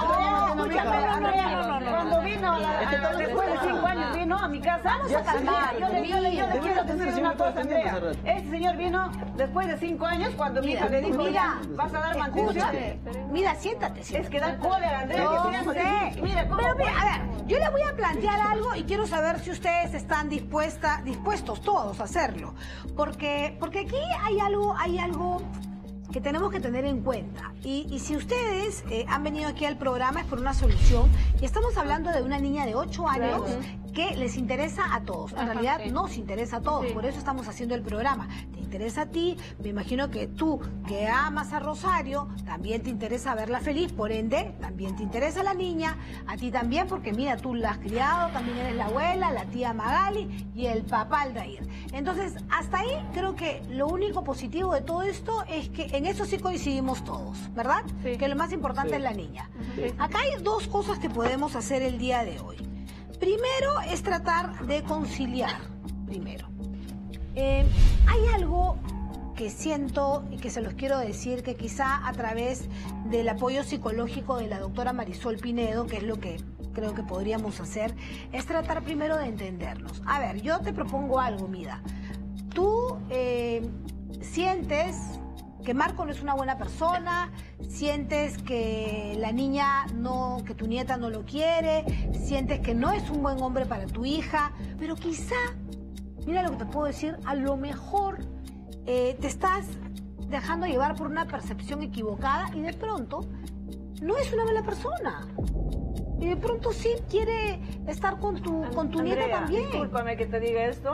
cuando vino, después de 5 años, vino a mi casa. Vamos a calmar, Yo le quiero decir una cosa, Andrea. Ese señor vino después de 5 años, cuando mi hija le dijo, Mira, vas a dar mantención. Mira, siéntate. Es que da cólera, Andrea. Yo sé. Mira, ¿cómo? Pero mira, a ver, yo le voy a plantear algo y quiero saber si ustedes están dispuestos todos a hacerlo. Porque aquí hay algo que tenemos que tener en cuenta. Y si ustedes han venido aquí al programa es por una solución. Y estamos hablando de una niña de 8 años que les interesa a todos. En realidad nos interesa a todos. Por eso estamos haciendo el programa. Te interesa a ti. Me imagino que tú, que amas a Rosario, también te interesa verla feliz. Por ende, también te interesa la niña. A ti también, porque mira, tú la has criado. También eres la abuela, la tía Magali y el papá Aldair. Entonces, hasta ahí creo que lo único positivo de todo esto es que en eso sí coincidimos todos, ¿verdad? Sí. Que lo más importante es la niña. Acá hay 2 cosas que podemos hacer el día de hoy. Primero es tratar de conciliar. Primero. Hay algo que siento y que se los quiero decir, que quizá a través del apoyo psicológico de la doctora Marisol Pinedo, que es lo que creo que podríamos hacer, es tratar primero de entendernos. A ver, yo te propongo algo, Mida. Tú sientes que Marco no es una buena persona, sientes que la niña no, que tu nieta no lo quiere, sientes que no es un buen hombre para tu hija, pero quizá, mira lo que te puedo decir, a lo mejor te estás dejando llevar por una percepción equivocada y de pronto no es una mala persona. Y de pronto sí quiere estar con tu nieta Andrea, también. Discúlpame que te diga esto,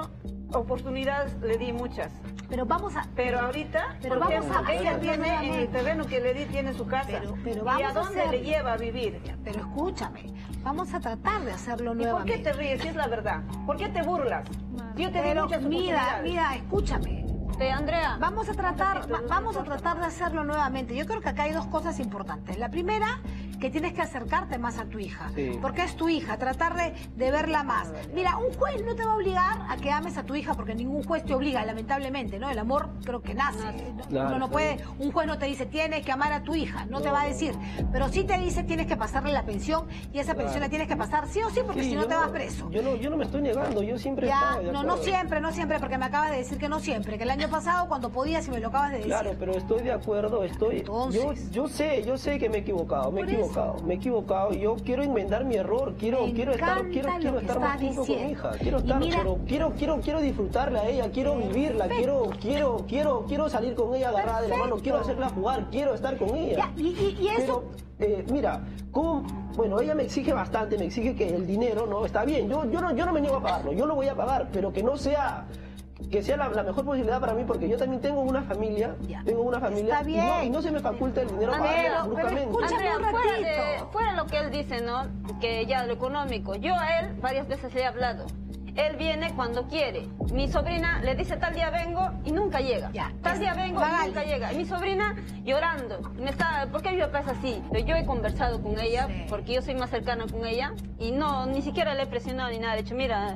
oportunidades le di muchas. Pero vamos a... Pero ahorita, pero ¿por qué vamos a no? Ella hacerlo tiene, en el nuevamente. terreno que le di, tiene su casa. Pero ¿Y vamos a dónde hacerlo. le lleva a vivir? Pero escúchame, vamos a tratar de hacerlo ¿Y por nuevamente. qué te ríes si es la verdad? ¿Por qué te burlas? Yo te di Pero muchas mira, oportunidades. escúchame. Andrea. Vamos a tratar de hacerlo nuevamente. Yo creo que acá hay dos cosas importantes. La primera, que tienes que acercarte más a tu hija. Sí. Porque es tu hija, tratar de verla más. Mira, un juez no te va a obligar a que ames a tu hija porque ningún juez te obliga, lamentablemente, ¿no? El amor creo que nace. Claro, Uno no puede, un juez no te dice tienes que amar a tu hija, no te va a decir. Pero sí te dice tienes que pasarle la pensión y esa pensión la tienes que pasar sí o sí porque Sí, si no yo te vas preso. Yo no me estoy negando, yo siempre Ya, estaba de no acuerdo. siempre, porque me acabas de decir que no siempre, que el año pasado cuando podías y me lo acabas de decir. Claro, pero estoy de acuerdo, Entonces. yo sé que me he equivocado, me he equivocado, yo quiero enmendar mi error, quiero estar lo que más estás tiempo con mi diciendo. hija, quiero Y estar, mira- pero quiero disfrutarla a ella, quiero vivirla, quiero salir con ella agarrada de la mano, quiero hacerla jugar, quiero estar con ella. Ya, y eso... Pero, mira, bueno, ella me exige bastante, me exige que el dinero, ¿no? Está bien, yo no me niego a pagarlo, yo lo voy a pagar, pero que no sea... Que sea la mejor posibilidad para mí, porque yo también tengo una familia, Está bien. y no se me faculta el dinero para Andrea, pagarla bruscamente. escúchame Andrea, un ratito. fuera lo que él dice, ¿no? Que ya lo económico. Yo a él varias veces le he hablado. Él viene cuando quiere. Mi sobrina le dice tal día vengo y nunca llega. Ya, Tal día vengo Magali. y nunca llega. Y mi sobrina llorando. ¿Por qué mi papá es así? Pero yo he conversado con ella, Sí. porque yo soy más cercana con ella. Y no, ni siquiera le he presionado ni nada. De hecho, mira,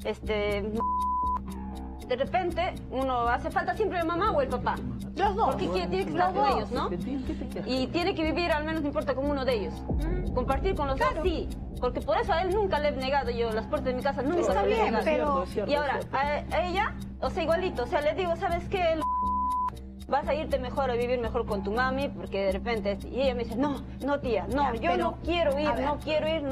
de repente uno hace falta siempre el mamá o el papá. Los dos. Porque tiene que estar Los con dos. ellos, ¿no? Y tiene que vivir, al menos no importa, con uno de ellos. Compartir con los dos, sí. Porque por eso a él nunca le he negado yo las puertas de mi casa, nunca Está le he bien, negado. pero- Es cierto, Y ahora, es cierto. a ella, o sea, igualito, o sea, le digo, ¿sabes qué? Vas a irte mejor, a vivir mejor con tu mami, porque de repente... Y ella me dice, no, tía, no, Ya, yo pero, no quiero ir, a ver. no quiero ir.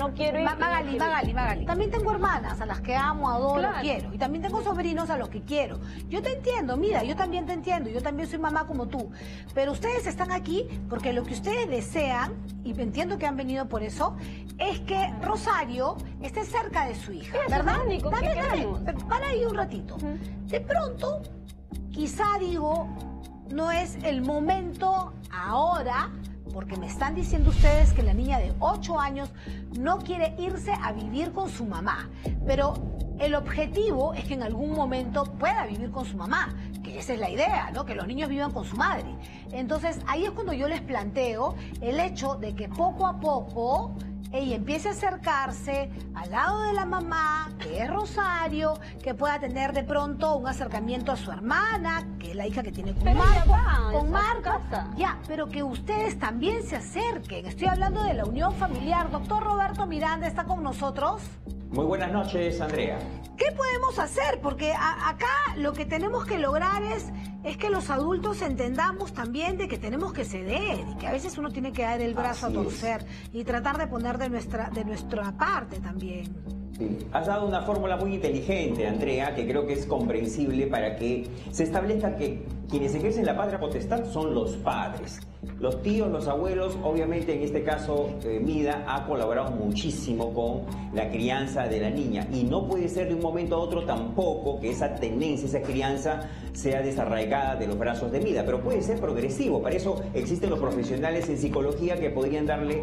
Magali. También tengo hermanas a las que amo, adoro, Claro. quiero. Y también tengo sobrinos a los que quiero. Yo te entiendo, mira, yo también te entiendo. Yo también soy mamá como tú. Pero ustedes están aquí porque lo que ustedes desean, y entiendo que han venido por eso, es que Rosario esté cerca de su hija, Eso es ¿verdad? lo único que queremos. Pero para ahí un ratito. De pronto, quizá digo, no es el momento ahora, porque me están diciendo ustedes que la niña de 8 años no quiere irse a vivir con su mamá. Pero el objetivo es que en algún momento pueda vivir con su mamá, que esa es la idea, ¿no? Que los niños vivan con su madre. Entonces, ahí es cuando yo les planteo el hecho de que poco a poco ella empiece a acercarse al lado de la mamá, que es Rosario, que pueda tener de pronto un acercamiento a su hermana, que es la hija que tiene con Pero ella Marco. va Con a su Marco. casa. Ya, pero que ustedes también se acerquen. Estoy hablando de la unión familiar. Doctor Roberto Miranda está con nosotros. Muy buenas noches, Andrea. ¿Qué podemos hacer? Porque acá lo que tenemos que lograr es que los adultos entendamos también de que tenemos que ceder y que a veces uno tiene que dar el brazo Así a torcer y tratar de poner de nuestra parte también. Sí. Has dado una fórmula muy inteligente, Andrea, que creo que es comprensible para que se establezca que quienes ejercen la patria potestad son los padres. Los tíos, los abuelos, obviamente en este caso Mida ha colaborado muchísimo con la crianza de la niña y no puede ser de un momento a otro tampoco que esa tenencia, esa crianza sea desarraigada de los brazos de Mida, pero puede ser progresivo. Para eso existen los profesionales en psicología que podrían darle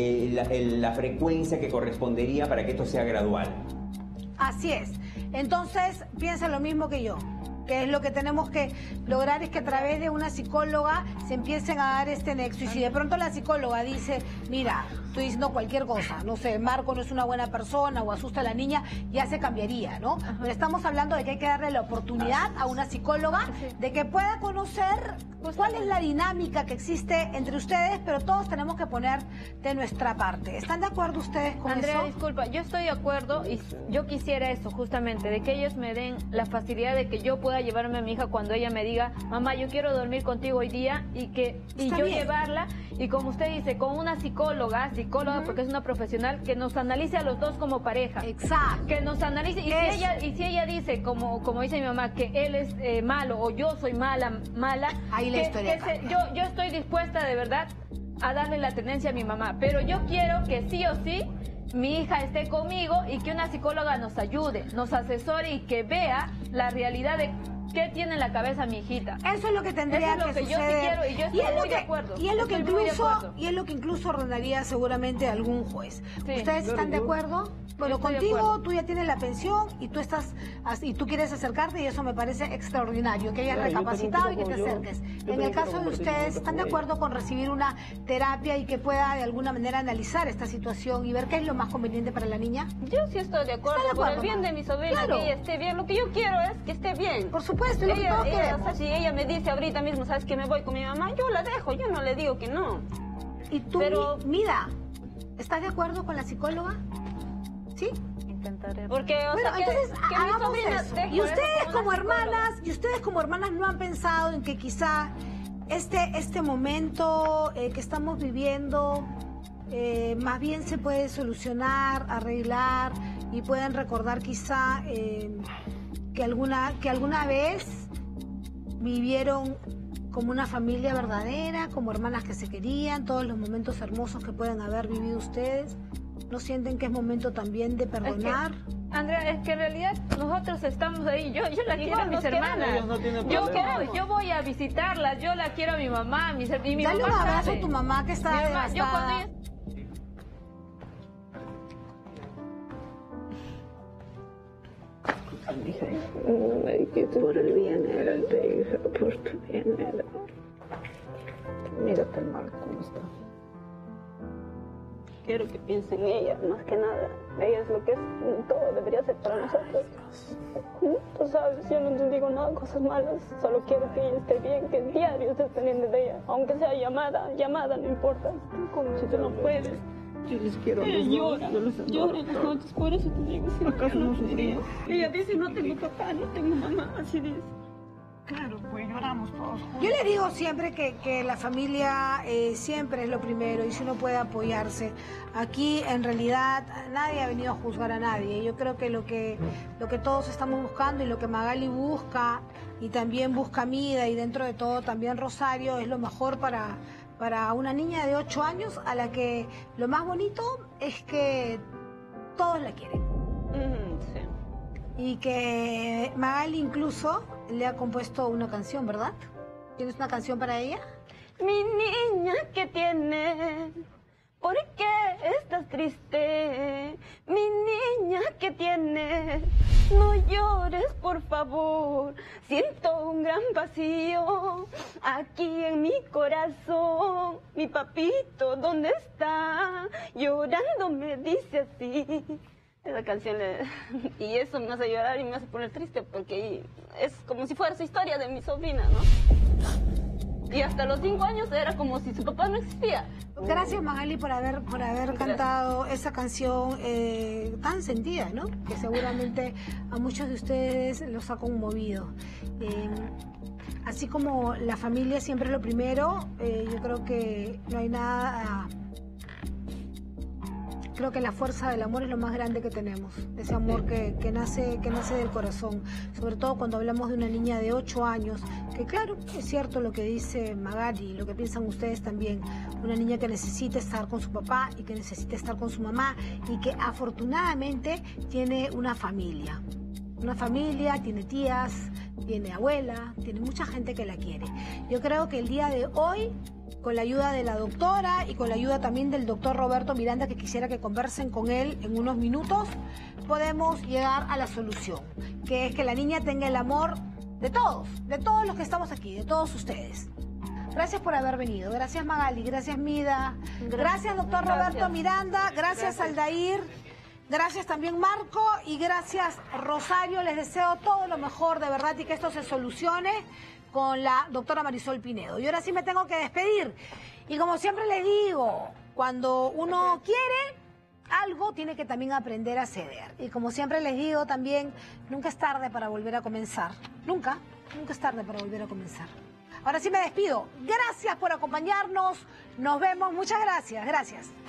la frecuencia que correspondería para que esto sea gradual. Así es. Entonces, piensa lo mismo que yo. Que es lo que tenemos que lograr, es que a través de una psicóloga se empiecen a dar este nexo. Y si de pronto la psicóloga dice, mira, estoy diciendo cualquier cosa, no sé, Marco no es una buena persona o asusta a la niña, ya se cambiaría, ¿no? Pero estamos hablando de que hay que darle la oportunidad a una psicóloga de que pueda conocer cuál es la dinámica que existe entre ustedes, pero todos tenemos que poner de nuestra parte. ¿Están de acuerdo ustedes con Andrea, eso? disculpa, yo estoy de acuerdo y yo quisiera eso justamente, de que ellos me den la facilidad de que yo pueda llevarme a mi hija cuando ella me diga, mamá, yo quiero dormir contigo hoy día y Está yo bien. llevarla y como usted dice, con una psicóloga porque es una profesional que nos analice a los dos como pareja. Exacto. Que nos analice y si ella dice, como dice mi mamá, que él es malo o yo soy mala, Ahí la historia cambia. yo estoy dispuesta de verdad a darle la tenencia a mi mamá, pero yo quiero que sí o sí mi hija esté conmigo y que una psicóloga nos ayude, nos asesore y que vea la realidad de qué tiene en la cabeza mi hijita. Eso es lo que tendría Eso es lo que yo sí quiero y yo estoy muy de acuerdo. Y es lo que incluso ordenaría seguramente algún juez. Sí. ¿Ustedes están de acuerdo? Bueno, contigo tú ya tienes la pensión y tú quieres acercarte y eso me parece extraordinario, que hayas recapacitado y que te acerques. En el caso de ustedes, ¿están de acuerdo con recibir una terapia y que pueda de alguna manera analizar esta situación y ver qué es lo más conveniente para la niña? Yo sí estoy de acuerdo, por el bien de mi sobrina, claro, que ella esté bien. Lo que yo quiero es que esté bien. Por supuesto, lo que todos queremos. O sea, si ella me dice ahorita mismo, ¿sabes que me voy con mi mamá? Yo la dejo, yo no le digo que no. Y tú, pero mira, ¿estás de acuerdo con la psicóloga? ¿Sí? Intentaré. Porque, bueno, entonces hagamos eso. Y ustedes como hermanas no han pensado en que quizá este momento que estamos viviendo más bien se puede solucionar, arreglar y pueden recordar quizá que alguna vez vivieron como una familia verdadera, como hermanas que se querían, todos los momentos hermosos que pueden haber vivido ustedes. ¿No sienten que es momento también de perdonar? Andrea, es que en realidad nosotros estamos ahí. Yo la quiero a mis hermanas. Yo voy a visitarlas. Yo la quiero a mi mamá. Y mi Dale mamá un abrazo sabe. a tu mamá que está devastada. Por el bien era el de hija, por tu bien era. Mírate mal cómo está. Quiero que piense en ella, más que nada. Ella es lo que es, todo debería ser para nosotros. Tú sabes, yo no te digo nada, cosas malas. Solo quiero que ella esté bien, que diario estés pendiente de ella. Aunque sea llamada, no importa. Si tú no puedes. Yo les quiero llora en las noches, por eso te digo, si acaso no sufría. Ella dice, no tengo papá, no tengo mamá, así dice. Claro, pues lloramos todos juntos. Yo le digo siempre que la familia siempre es lo primero y si uno puede apoyarse. Aquí en realidad nadie ha venido a juzgar a nadie. Yo creo que lo que todos estamos buscando y lo que Magali busca y también busca Mida y dentro de todo también Rosario es lo mejor para una niña de 8 años a la que lo más bonito es que todos la quieren. Sí. Y que Magali incluso le ha compuesto una canción, ¿verdad? ¿Tienes una canción para ella? Mi niña, ¿qué tienes? ¿Por qué estás triste? Mi niña, ¿qué tienes? No llores, por favor. Siento un gran vacío aquí en mi corazón. Mi papito, ¿dónde está? Llorando me dice así. Esa canción y eso me hace llorar y me hace poner triste porque es como si fuera su historia de mi sobrina, ¿no? Y hasta los 5 años era como si su papá no existía. Gracias, Magali, por haber cantado esa canción tan sentida, ¿no? Que seguramente a muchos de ustedes los ha conmovido. Así como la familia siempre es lo primero, yo creo que no hay nada... Creo que la fuerza del amor es lo más grande que tenemos, ese amor que nace del corazón, sobre todo cuando hablamos de una niña de 8 años, que claro, es cierto lo que dice Magali, lo que piensan ustedes también, una niña que necesita estar con su papá y que necesita estar con su mamá y que afortunadamente tiene una familia, tiene tías, tiene abuela, tiene mucha gente que la quiere. Yo creo que el día de hoy, con la ayuda de la doctora y con la ayuda también del doctor Roberto Miranda, que quisiera que conversen con él en unos minutos, podemos llegar a la solución, que es que la niña tenga el amor de todos los que estamos aquí, de todos ustedes. Gracias por haber venido, gracias Magali, gracias Mida, gracias doctor Roberto Miranda, gracias Aldair, gracias también Marco y gracias Rosario, les deseo todo lo mejor de verdad y que esto se solucione con la doctora Marisol Pinedo. Y ahora sí me tengo que despedir. Y como siempre les digo, cuando uno quiere algo, tiene que también aprender a ceder. Y como siempre les digo también, nunca es tarde para volver a comenzar. Nunca es tarde para volver a comenzar. Ahora sí me despido. Gracias por acompañarnos. Nos vemos. Muchas gracias. Gracias.